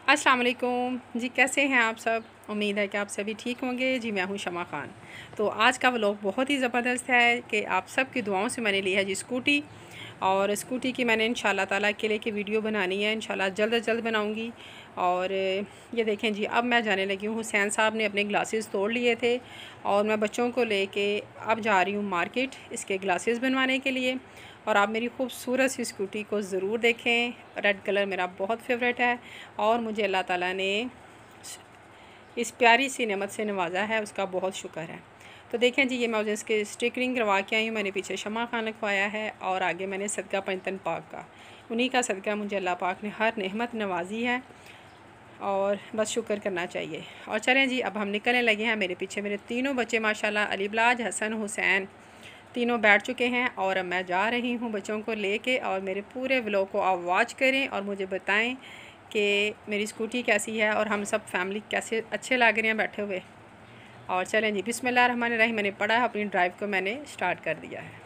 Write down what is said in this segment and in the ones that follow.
अस्सलाम वालेकुम जी, कैसे हैं आप सब। उम्मीद है कि आप सभी ठीक होंगे। जी मैं हूं शमा खान। तो आज का व्लॉग बहुत ही ज़बरदस्त है कि आप सब की दुआओं से मैंने ली है जी स्कूटी। और स्कूटी की मैंने इंशाल्लाह ताला अकेले की वीडियो बनानी है, इंशाल्लाह जल्द अज जल्द बनाऊंगी। और ये देखें जी, अब मैं जाने लगी हूँ। हुसैन साहब ने अपने ग्लासेस तोड़ लिए थे और मैं बच्चों को लेके अब जा रही हूँ मार्केट इसके ग्लासेस बनवाने के लिए। और आप मेरी खूबसूरत सी स्कूटी को ज़रूर देखें। रेड कलर मेरा बहुत फेवरेट है और मुझे अल्लाह ताला ने इस प्यारी सी नेमत से नवाजा है, उसका बहुत शुक्र है। तो देखें जी, ये मैं इसके स्टिकरिंग करवा के आई हूँ। मैंने पीछे शमा खान लिखवाया है और आगे मैंने सदका पंजतन पाक का, उन्हीं का सदका मुझे अल्लाह पाक ने हर नेमत नवाजी है और बस शुक्र करना चाहिए। और चलें जी, अब हम निकलने लगे हैं। मेरे पीछे मेरे तीनों बच्चे माशाल्लाह अली बिलाज, हसन, हुसैन तीनों बैठ चुके हैं और अब मैं जा रही हूँ बच्चों को लेके। और मेरे पूरे व्लॉग को आप वॉच करें और मुझे बताएं कि मेरी स्कूटी कैसी है और हम सब फैमिली कैसे अच्छे लग रहे हैं बैठे हुए। और चलें जी, बिस्मिल्लाहिर्रहमानिर्रहीम। मैंने पढ़ा है, अपनी ड्राइव को मैंने स्टार्ट कर दिया है।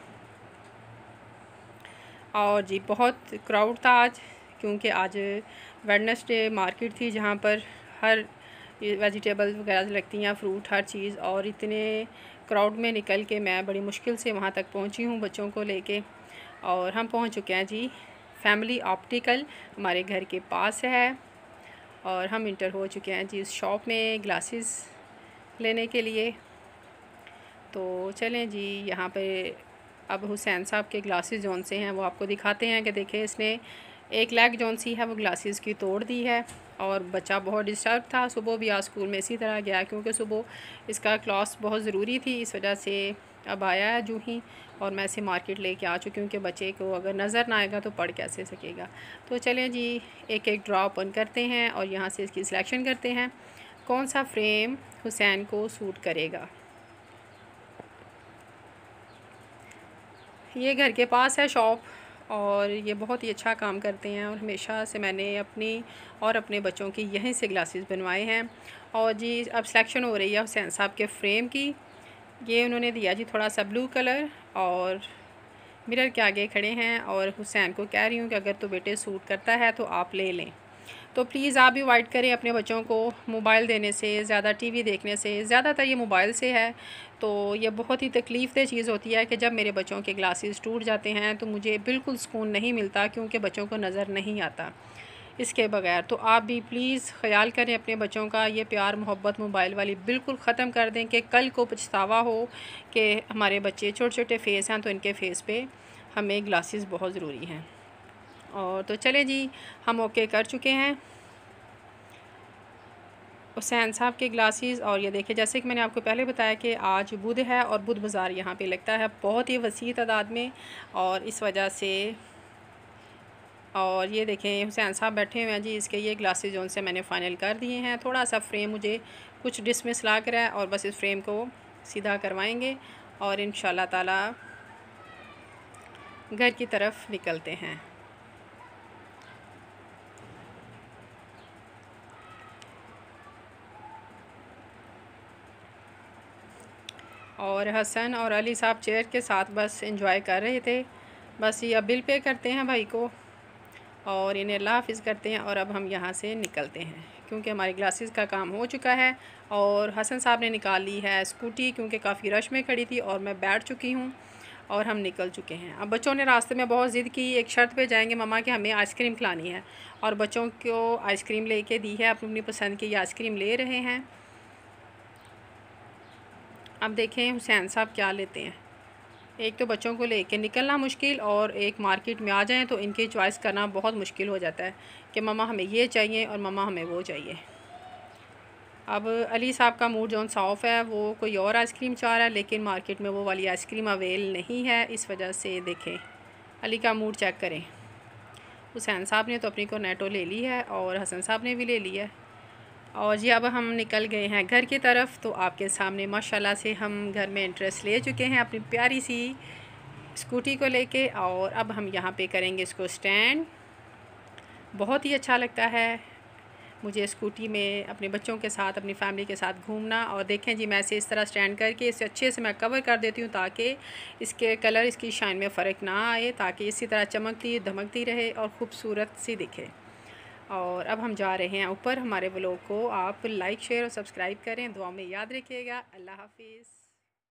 और जी बहुत क्राउड था आज, क्योंकि आज वेडनेसडे मार्केट थी जहाँ पर हर वेजिटेबल्स वगैरह लगती हैं, फ्रूट, हर चीज़। और इतने क्राउड में निकल के मैं बड़ी मुश्किल से वहाँ तक पहुँची हूँ बच्चों को लेके। और हम पहुँच चुके हैं जी फैमिली ऑप्टिकल, हमारे घर के पास है। और हम इंटर हो चुके हैं जी उस शॉप में ग्लासेस लेने के लिए। तो चलें जी, यहाँ पे अब हुसैन साहब के ग्लासेस जौन से हैं वो आपको दिखाते हैं कि देखें, इसने एक लेग जौन सी है वो ग्लासेस की तोड़ दी है। और बच्चा बहुत डिस्टर्ब था, सुबह भी आज स्कूल में इसी तरह गया, क्योंकि सुबह इसका क्लास बहुत ज़रूरी थी, इस वजह से अब आया है जूँ ही। और मैं इसे मार्केट लेके आ चुकी हूँ कि बच्चे को अगर नज़र ना आएगा तो पढ़ कैसे सकेगा। तो चलें जी, एक एक ड्रॉ ओपन करते हैं और यहाँ से इसकी सिलेक्शन करते हैं कौन सा फ्रेम हुसैन को सूट करेगा। ये घर के पास है शॉप और ये बहुत ही अच्छा काम करते हैं और हमेशा से मैंने अपनी और अपने बच्चों की यहीं से ग्लासेस बनवाए हैं। और जी अब सिलेक्शन हो रही है हुसैन साहब के फ्रेम की। ये उन्होंने दिया जी थोड़ा सा ब्लू कलर और मिरर के आगे खड़े हैं और हुसैन को कह रही हूँ कि अगर तो बेटे सूट करता है तो आप ले लें। तो प्लीज़ आप भी अवॉइड करें अपने बच्चों को मोबाइल देने से, ज़्यादा टीवी देखने से। ज़्यादातर ये मोबाइल से है, तो ये बहुत ही तकलीफ़देह चीज़ होती है कि जब मेरे बच्चों के ग्लासेस टूट जाते हैं तो मुझे बिल्कुल सुकून नहीं मिलता, क्योंकि बच्चों को नज़र नहीं आता इसके बगैर। तो आप भी प्लीज़ ख़याल करें अपने बच्चों का। ये प्यार मोहब्बत मोबाइल वाली बिल्कुल ख़त्म कर दें कि कल को पछतावा हो कि हमारे बच्चे छोटे छोटे फेस हैं तो इनके फेस पे हमें ग्लासेस बहुत ज़रूरी हैं। और तो चले जी, हम ओके कर चुके हैं हुसैन साहब के ग्लासेस। और ये देखिए, जैसे कि मैंने आपको पहले बताया कि आज बुध है और बुध बाज़ार यहाँ पे लगता है बहुत ही वसी तादाद में, और इस वजह से। और ये देखें हुसैन साहब बैठे हुए हैं जी, इसके ये ग्लासेस जो उनसे मैंने फ़ाइनल कर दिए हैं। थोड़ा सा फ्रेम मुझे कुछ डिसमिस ला कर है और बस इस फ्रेम को सीधा करवाएंगे और इंशाल्लाह ताला घर की तरफ निकलते हैं। और हसन और अली साहब चेयर के साथ बस एंजॉय कर रहे थे। बस ये अब बिल पे करते हैं भाई को और इन्हें अल्लाह हाफ़िज़ करते हैं और अब हम यहाँ से निकलते हैं, क्योंकि हमारे ग्लासेस का काम हो चुका है। और हसन साहब ने निकाल ली है स्कूटी, क्योंकि काफ़ी रश में खड़ी थी और मैं बैठ चुकी हूँ और हम निकल चुके हैं। अब बच्चों ने रास्ते में बहुत ज़िद की, एक शर्त पे जाएंगे मम्मा कि हमें आइसक्रीम खिलानी है, और बच्चों को आइसक्रीम लेके दी है, अपनी अपनी पसंद की आइसक्रीम ले रहे हैं। अब देखें हुसैन साहब क्या लेते हैं। एक तो बच्चों को लेके निकलना मुश्किल, और एक मार्केट में आ जाएं तो इनकी चॉइस करना बहुत मुश्किल हो जाता है कि मम्मा हमें ये चाहिए और मम्मा हमें वो चाहिए। अब अली साहब का मूड जो ऑफ है, वो कोई और आइसक्रीम चाह रहा है, लेकिन मार्केट में वो वाली आइसक्रीम अवेल नहीं है, इस वजह से देखें अली का मूड चेक करें। हुसैन साहब ने तो अपनी कोर्नेटो ले ली है और हसन साहब ने भी ले लिया है। और जी अब हम निकल गए हैं घर की तरफ। तो आपके सामने माशाल्लाह से हम घर में इंटरेस्ट ले चुके हैं अपनी प्यारी सी स्कूटी को लेके। और अब हम यहाँ पे करेंगे इसको स्टैंड। बहुत ही अच्छा लगता है मुझे स्कूटी में अपने बच्चों के साथ, अपनी फैमिली के साथ घूमना। और देखें जी, मैं इसे इस तरह स्टैंड करके इसे अच्छे से मैं कवर कर देती हूँ, ताकि इसके कलर, इसकी शाइन में फ़र्क ना आए, ताकि इसी तरह चमकती धमकती रहे और ख़ूबसूरत सी दिखे। और अब हम जा रहे हैं ऊपर। हमारे व्लॉग को आप लाइक शेयर और सब्सक्राइब करें, दुआ में याद रखिएगा। अल्लाह हाफिज़।